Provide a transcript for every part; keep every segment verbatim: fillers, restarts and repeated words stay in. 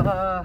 아,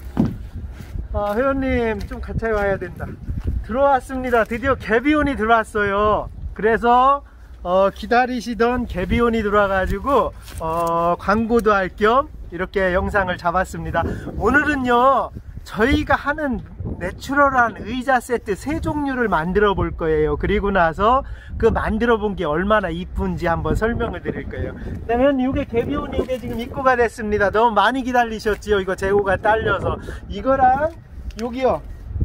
아, 회원님 좀 가까이 와야 된다. 들어왔습니다. 드디어 개비온이 들어왔어요. 그래서 어, 기다리시던 개비온이 들어와가지고 어, 광고도 할 겸 이렇게 영상을 잡았습니다. 오늘은요 저희가 하는 내추럴한 의자 세트 세 종류를 만들어 볼 거예요. 그리고 나서 그 만들어 본 게 얼마나 이쁜지 한번 설명을 드릴 거예요. 그러면 이게 개비온이 이게 지금 입고가 됐습니다. 너무 많이 기다리셨지요. 이거 재고가 딸려서. 이거랑 여기요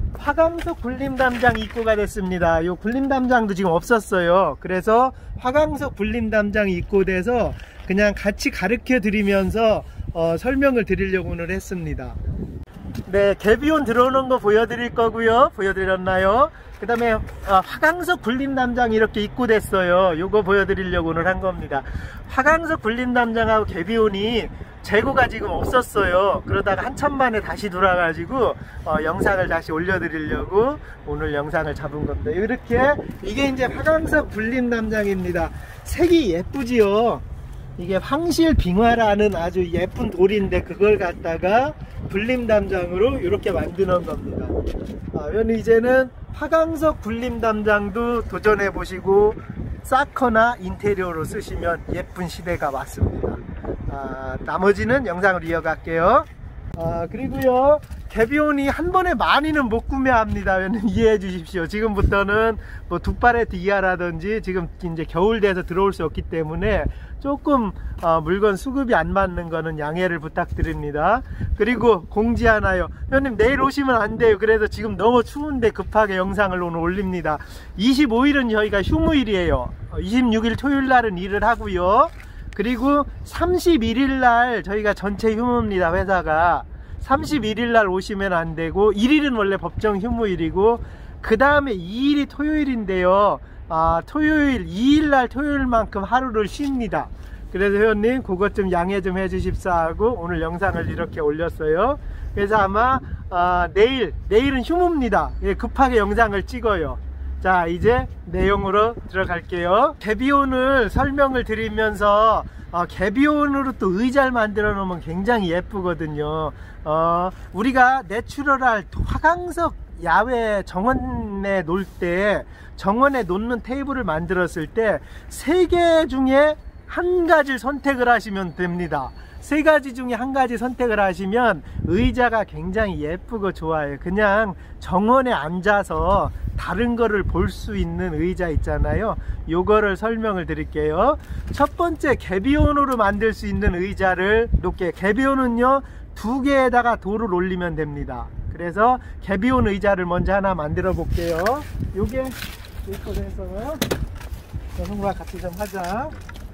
화강석 불림 담장 입고가 됐습니다. 요 불림 담장도 지금 없었어요. 그래서 화강석 불림 담장이 입고돼서 그냥 같이 가르쳐 드리면서 어, 설명을 드리려고 오늘 했습니다. 네, 개비온 들어오는 거 보여드릴 거고요. 보여드렸나요? 그 다음에 어, 화강석 불림 담장 이렇게 입고됐어요. 요거 보여드리려고 오늘 한 겁니다. 화강석 불림 담장하고 개비온이 재고가 지금 없었어요. 그러다가 한참 만에 다시 돌아가지고 어, 영상을 다시 올려드리려고 오늘 영상을 잡은 겁니다. 이렇게 이게 이제 화강석 불림 담장입니다. 색이 예쁘지요. 이게 황실 빙화라는 아주 예쁜 돌인데 그걸 갖다가 불림 담장으로 이렇게 만드는 겁니다. 아, 이제는 화강석 불림 담장도 도전해 보시고 쌓거나 인테리어로 쓰시면 예쁜 시대가 왔습니다. 아, 나머지는 영상을 이어갈게요. 아, 그리고요 개비온이 한 번에 많이는 못 구매합니다. 이해해 주십시오. 지금부터는 뭐 두 팔레트 이하라든지 지금 이제 겨울 돼서 들어올 수 없기 때문에 조금 어, 물건 수급이 안 맞는 거는 양해를 부탁드립니다. 그리고 공지 하나요. 회원님 내일 오시면 안 돼요. 그래서 지금 너무 추운데 급하게 영상을 오늘 올립니다. 이십오 일은 저희가 휴무일이에요. 이십육 일 토요일 날은 일을 하고요. 그리고 삼십일 일 날 저희가 전체 휴무입니다. 회사가 삼십일 일 날 오시면 안 되고 일 일은 원래 법정 휴무일이고 그 다음에 이 일이 토요일인데요. 아, 토요일 이 일 날 토요일만큼 하루를 쉽니다. 그래서 회원님 그것 좀 양해 좀 해주십사 하고 오늘 영상을 이렇게 올렸어요. 그래서 아마 아, 내일 내일은 휴무입니다. 급하게 영상을 찍어요. 자, 이제 내용으로 들어갈게요. 개비온을 설명을 드리면서 어, 개비온으로 또 의자를 만들어 놓으면 굉장히 예쁘거든요. 어, 우리가 내추럴할 화강석 야외 정원에 놓을 때 정원에 놓는 테이블을 만들었을 때 세 개 중에 한 가지를 선택을 하시면 됩니다. 세 가지 중에 한 가지 선택을 하시면 의자가 굉장히 예쁘고 좋아요. 그냥 정원에 앉아서 다른 거를 볼 수 있는 의자 있잖아요. 요거를 설명을 드릴게요. 첫 번째 개비온으로 만들 수 있는 의자를 놓게. 개비온은요 두 개에다가 돌을 올리면 됩니다. 그래서 개비온 의자를 먼저 하나 만들어 볼게요. 요게 이렇게 해서 여성과 같이 좀 하자.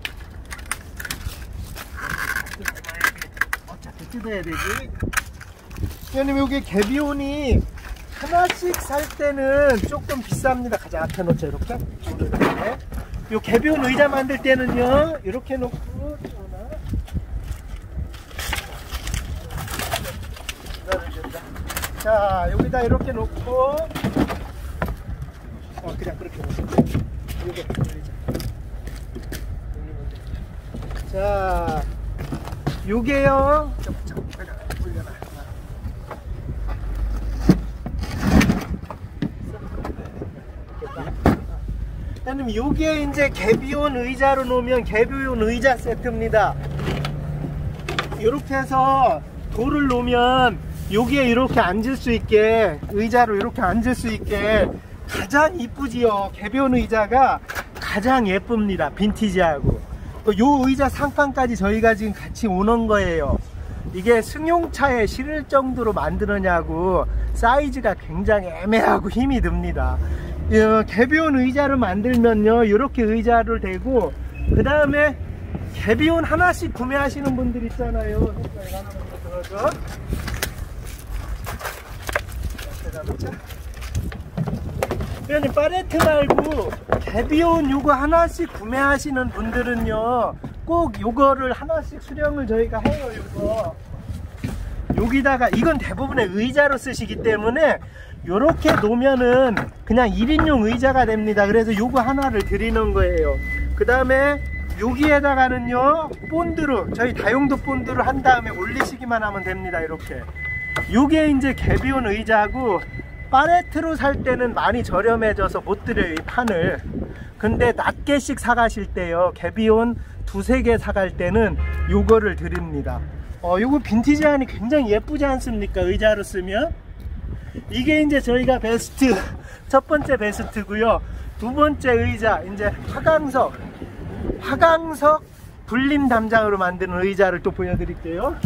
어차피 뜯어야 되지. 왜냐면 여기 개비온이 하나씩 살 때는 조금 비쌉니다. 가자, 앞에 놓자. 이렇게 요 개비온 의자 만들 때는요 이렇게 놓고 자, 여기다 이렇게 놓고 어, 그냥 그렇게 놓으세요. 자, 요게요 형님, 요게 이제 개비온 의자로 놓으면 개비온 의자 세트입니다. 이렇게 해서 돌을 놓으면 여기에 이렇게 앉을 수 있게, 의자로 이렇게 앉을 수 있게 가장 이쁘지요. 개비온 의자가 가장 예쁩니다. 빈티지하고. 요 의자 상판까지 저희가 지금 같이 오는 거예요. 이게 승용차에 실을 정도로 만드느냐고 사이즈가 굉장히 애매하고 힘이 듭니다. 개비온 의자를 만들면요 이렇게 의자를 대고 그 다음에 개비온 하나씩 구매하시는 분들 있잖아요. 그러니 팔레트 말고 개비온 요거 하나씩 구매하시는 분들은요 꼭 요거를 하나씩 수령을 저희가 해요. 요거 여기다가, 이건 대부분의 의자로 쓰시기 때문에 요렇게 놓으면은 그냥 일 인용 의자가 됩니다. 그래서 요거 하나를 드리는 거예요. 그 다음에 여기에다가는요 본드를, 저희 다용도 본드를 한 다음에 올리시기만 하면 됩니다. 이렇게. 요게 이제 개비온 의자고, 팔레트로 살 때는 많이 저렴해져서 못 드려요, 이 판을. 근데 낱개씩 사가실 때요, 개비온 두세 개 사갈 때는 요거를 드립니다. 어, 요거 빈티지 안이 굉장히 예쁘지 않습니까? 의자로 쓰면. 이게 이제 저희가 베스트, 첫 번째 베스트고요. 두 번째 의자, 이제 화강석, 화강석 불림 담장으로 만드는 의자를 또 보여드릴게요.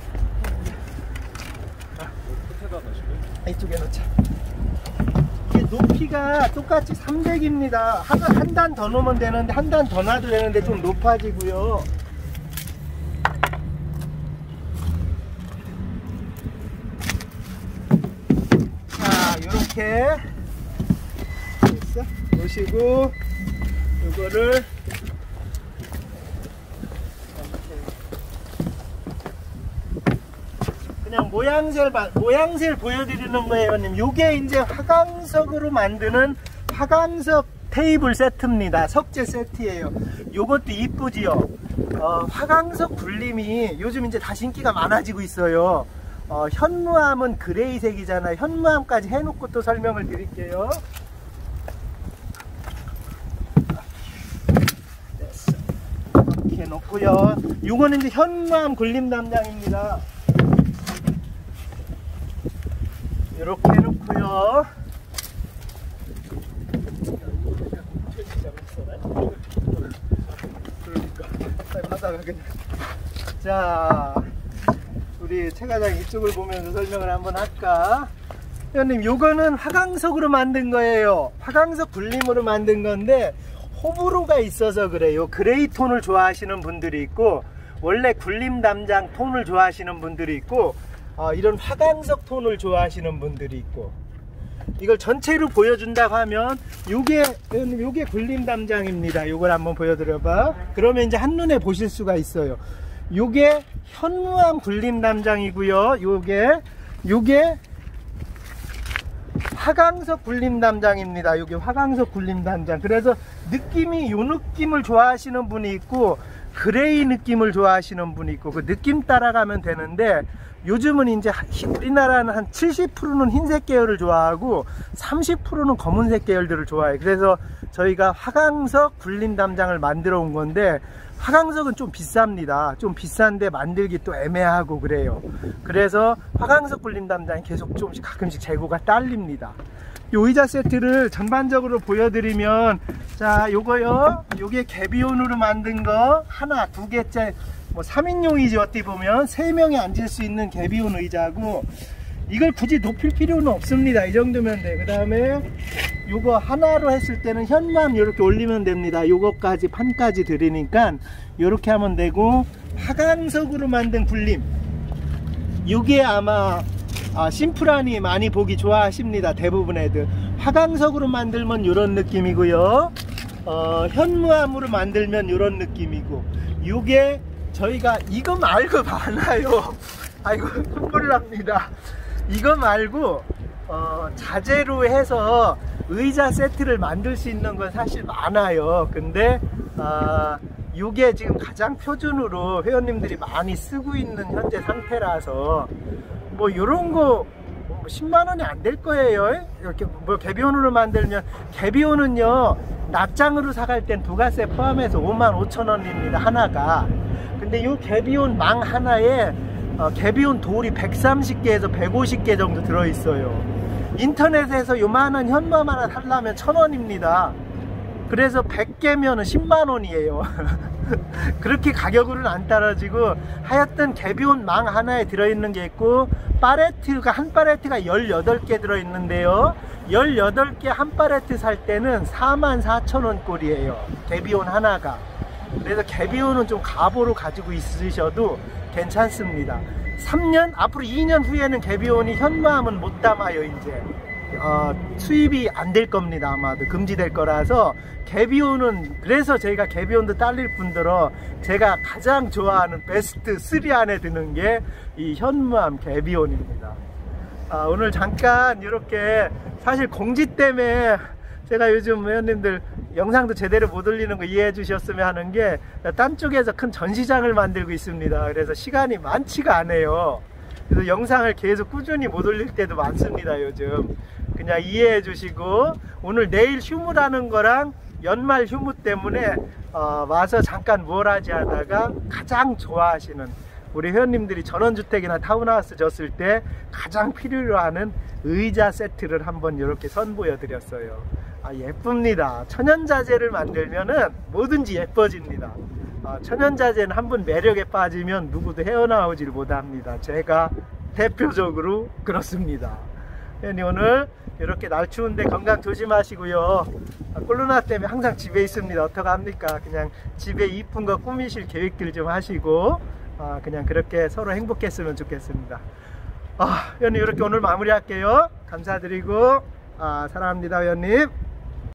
아, 이쪽에 놓자. 이게 높이가 똑같이 삼백입니다. 한 단 더 놓으면 되는데, 한 단 더 놔도 되는데 좀 높아지고요. 자, 요렇게 됐어? 놓으시고 요거를 그냥 모양새를, 모양새를 보여드리는 거예요, 님. 요게 이제 화강석으로 만드는 화강석 테이블 세트입니다. 석재 세트예요. 요것도 이쁘지요. 어, 화강석 불림이 요즘 이제 다시 인기가 많아지고 있어요. 어, 현무암은 그레이색이잖아요. 현무암까지 해놓고 또 설명을 드릴게요. 됐어. 이렇게 놓고요. 요거는 이제 현무암 굴림 담장입니다. 이렇게 해놓고요. 자, 우리 최 과장 이쪽을 보면서 설명을 한번 할까? 회원님, 요거는 화강석으로 만든 거예요. 화강석 굴림으로 만든 건데 호불호가 있어서 그래요. 그레이 톤을 좋아하시는 분들이 있고, 원래 굴림 담장 톤을 좋아하시는 분들이 있고, 어, 이런 화강석 톤을 좋아하시는 분들이 있고. 이걸 전체로 보여준다고 하면 요게 요게 굴림 담장입니다. 요걸 한번 보여드려봐. 그러면 이제 한눈에 보실 수가 있어요. 요게 현무암 굴림 담장이고요. 요게 요게 화강석 굴림 담장입니다. 요게 화강석 굴림 담장. 그래서 느낌이, 요 느낌을 좋아하시는 분이 있고, 그레이 느낌을 좋아하시는 분이 있고, 그 느낌 따라가면 되는데, 요즘은 이제 우리나라는 한 칠십 퍼센트는 흰색 계열을 좋아하고 삼십 퍼센트는 검은색 계열들을 좋아해요. 그래서 저희가 화강석 굴림 담장을 만들어 온 건데, 화강석은 좀 비쌉니다. 좀 비싼데 만들기 또 애매하고 그래요. 그래서 화강석 굴림 담장이 계속 조금씩 가끔씩 재고가 딸립니다. 요 의자 세트를 전반적으로 보여드리면, 자, 요거요, 요게 개비온으로 만든 거 하나, 두 개째, 뭐 삼 인용이지 어떻게 보면. 세 명이 앉을 수 있는 개비온 의자고, 이걸 굳이 높일 필요는 없습니다. 이 정도면 돼. 그 다음에 요거 하나로 했을 때는 현무암 이렇게 올리면 됩니다. 요거까지 판까지 드리니까 요렇게 하면 되고, 화강석으로 만든 굴림, 요게 아마 아, 심플하니 많이 보기 좋아하십니다. 대부분 애들. 화강석으로 만들면 요런 느낌이고요, 어, 현무암으로 만들면 요런 느낌이고, 요게 저희가 이거 말고 많아요. 아이고 콧물 납니다. 이거 말고 어, 자재로 해서 의자 세트를 만들 수 있는 건 사실 많아요. 근데 어, 이게 지금 가장 표준으로 회원님들이 많이 쓰고 있는 현재 상태라서 뭐 요런 거 십만 원이 안 될 거예요. 이렇게 뭐 개비온으로 만들면, 개비온은요 납장으로 사갈 땐 부가세 포함해서 오만 오천 원입니다 하나가. 근데 요 개비온 망 하나에 어, 개비온 돌이 백삼십 개에서 백오십 개 정도 들어있어요. 인터넷에서 요만한 현무암 하나 살려면 천 원입니다. 그래서 백 개면 십만 원이에요. 그렇게 가격으로는 안 떨어지고, 하여튼 개비온 망 하나에 들어있는 게 있고, 팔레트가 한 팔레트가 열여덟 개 들어있는데요, 열여덟 개 한 팔레트 살 때는 사만 사천 원 꼴이에요, 개비온 하나가. 그래서 개비온은 좀 가보로 가지고 있으셔도 괜찮습니다. 삼 년, 앞으로 이 년 후에는 개비온이 현무암은 못 담아요. 이제 어, 수입이 안 될 겁니다. 아마도 금지될 거라서. 개비온은, 그래서 저희가 개비온도 딸릴 뿐더러 제가 가장 좋아하는 베스트 쓰리 안에 드는 게 이 현무암 개비온입니다. 아, 오늘 잠깐 이렇게, 사실 공지 때문에 제가 요즘 회원님들 영상도 제대로 못 올리는 거 이해해 주셨으면 하는 게, 딴 쪽에서 큰 전시장을 만들고 있습니다. 그래서 시간이 많지가 않아요. 그래서 영상을 계속 꾸준히 못 올릴 때도 많습니다, 요즘. 그냥 이해해 주시고, 오늘 내일 휴무라는 거랑 연말 휴무 때문에 어, 와서 잠깐 뭘 하지 하다가 가장 좋아하시는 우리 회원님들이 전원주택이나 타운하우스 졌을 때 가장 필요로 하는 의자 세트를 한번 이렇게 선보여 드렸어요. 아, 예쁩니다. 천연자재를 만들면은 뭐든지 예뻐집니다. 아, 천연자재는 한번 매력에 빠지면 누구도 헤어나오지를 못합니다. 제가 대표적으로 그렇습니다. 회원님, 오늘 이렇게 날 추운데 건강 조심하시고요. 아, 코로나 때문에 항상 집에 있습니다. 어떡합니까? 그냥 집에 이쁜 거 꾸미실 계획들 좀 하시고, 아, 그냥 그렇게 서로 행복했으면 좋겠습니다. 아, 회원님, 이렇게 오늘 마무리할게요. 감사드리고, 아, 사랑합니다, 회원님.